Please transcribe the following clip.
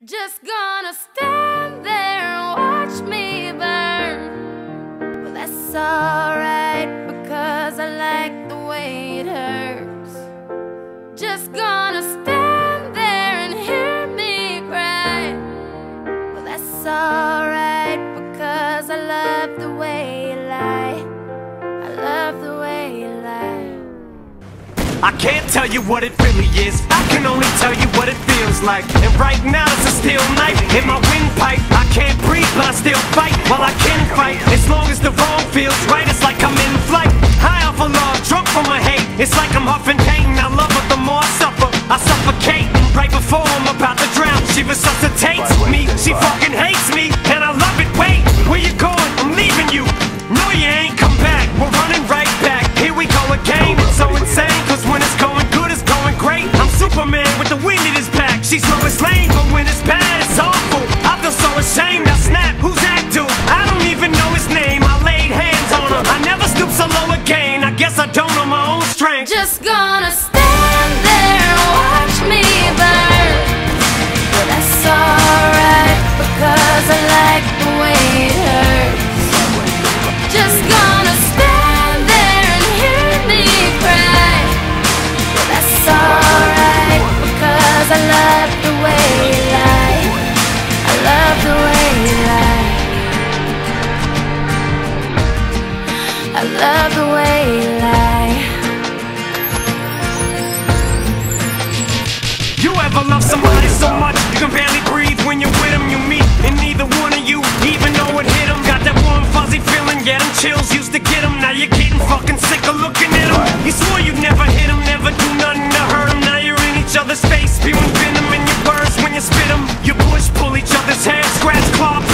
Just gonna stand there and watch me burn. Well, that's alright, because I like the way it hurts. Just gonna stand there and hear me cry. Well, that's alright, because I love the way you lie. I love the way you lie. I can't tell you what it really is, I can only tell you what it feels like. And right now it's a steel knife in my windpipe. I can't breathe but I still fight while I can fight. As long as the wrong feels right, it's like I'm in flight. High off of love, drunk from my hate. It's like I'm huffing pain, I love her the more I suffer. I suffocate, right before I'm about to drown. She resuscitates me, she fucking hates me, and I love it. Wait, where you going? I'm leaving you. No, you ain't come back, we're running right back. Here we go again, it's so insane. Cause when it's going good, it's going great. I'm Superman with the wind in his back. She's Lois Lane, but when it's bad, it's awful. I feel so ashamed, I snap, who's that dude? I don't even know his name, I laid hands on him. I never stoop so low again, I guess I don't know my own strength. Just gonna stand there and watch me burn. Well, that's alright, because I like the way it hurts. Just gonna stand there and hear me cry. Well, that's alright, because I love the way you lie. I love the way you lie. I love the way you lie. You ever love somebody so much you can barely breathe when you're with them? You meet, and neither one of you even know it hit them. Got that warm fuzzy feeling, yeah, them chills used to get them. Now you're getting fucking sick of looking at them. You swore you'd never hit them, never do nothing to hurt them. Now you're in each other's face, spewing venom in your words when you spit them. You push, pull each other's hair, scratch, claw,